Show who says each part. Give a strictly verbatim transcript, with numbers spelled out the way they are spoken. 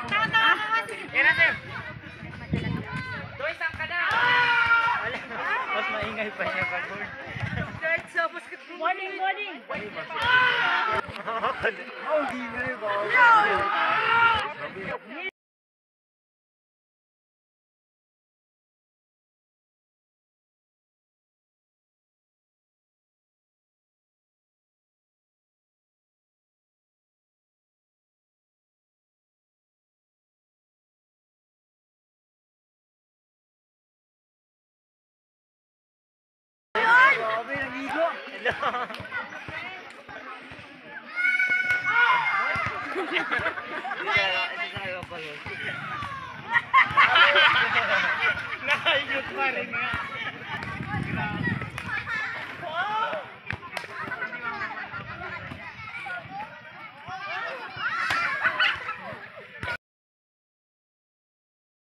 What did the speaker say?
Speaker 1: Kira sir. Doy sang ka na. Mas maingay pa niya pag board. Kahit sa basketball.
Speaker 2: Morning, morning.
Speaker 1: Oh, di na rin ba? Grabe, namigo. Hello.